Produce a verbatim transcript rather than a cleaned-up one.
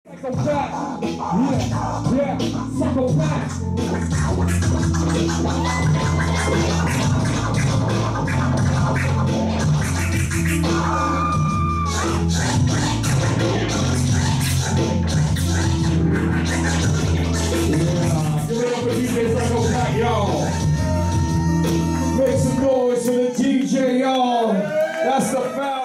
Psychopath, yeah, yeah, psychopath. Yeah, give it up for D J Psychopath, y'all. Make some noise for the D J, y'all. That's the fact.